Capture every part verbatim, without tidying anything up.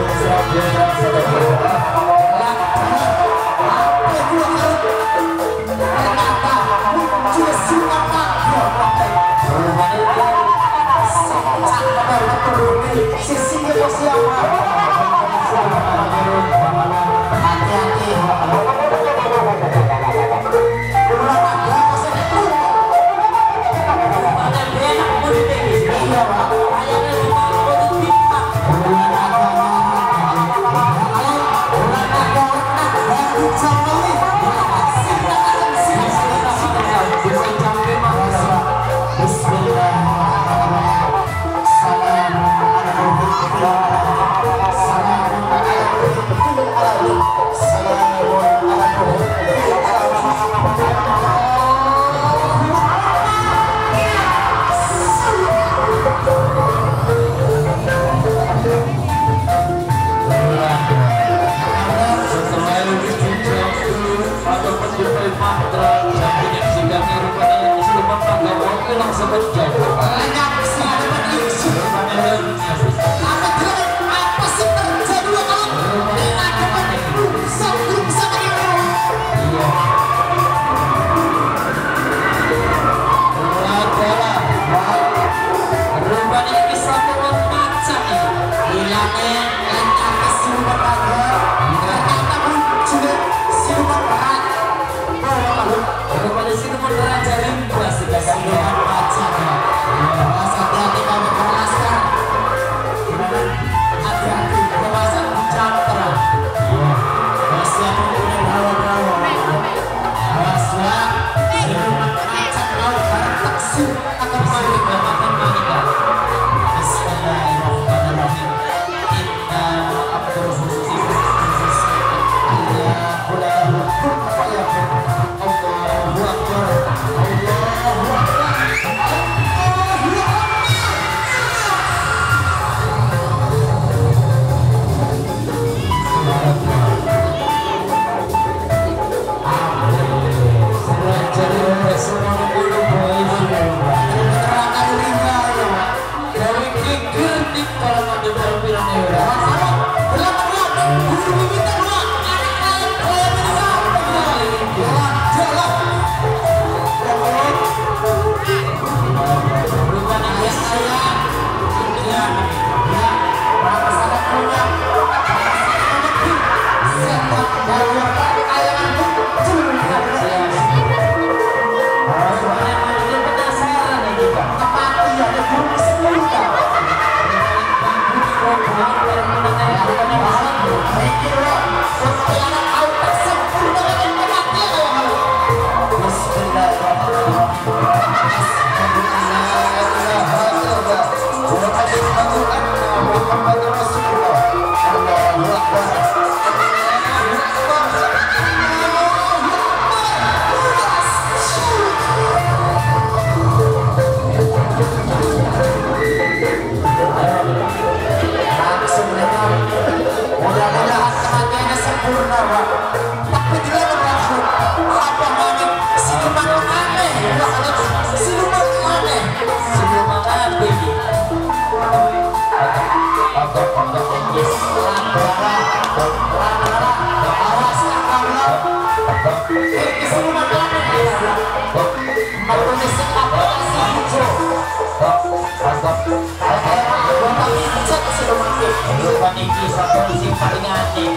Niki satu sing paling aneh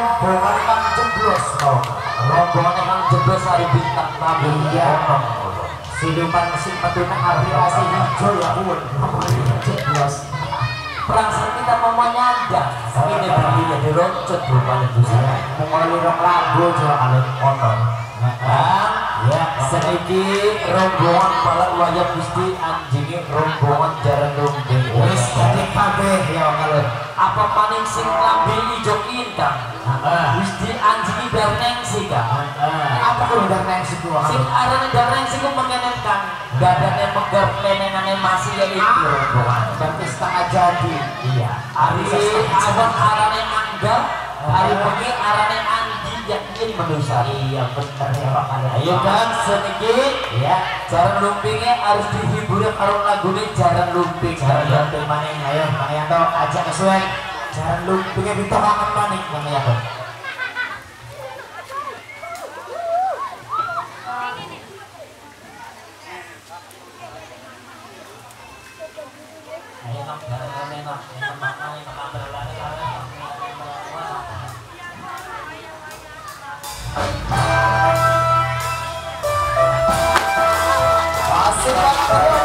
rombongan emang jeblos hari bintang tamu ya. Siluman mesin petuna aplikasi hijau ya pun jelas perasaan kita mau menyandang ini bagi jadi roncot berupa lebusan mengalami rong lagu juga alat kotor ya sedikit rombongan pala wajah Gusti anjingnya rombongan jaran lumbing wis jadi kabeh ya kalau apa maning sing lambe ijo intang Gusti anjingnya darneng sih kak apa kudu darneng sih kuah sing arane darneng sih ku mengenenkan dadane megar lenenane masih ya itu rombongan berarti setengah jadi iya hari awan arane anggal hari bengi arane andi yakin manusia iya bener ya Pak ayo kan sedikit ya jaran lumpingnya harus dihibur karo lagune jaran lumping jaran lumping maning ayo Mang Yanto ajak kesuwen jaran lumpingnya ditokakan maning Mang Yanto ayo nak jaran enak enak makan enak berlari Asik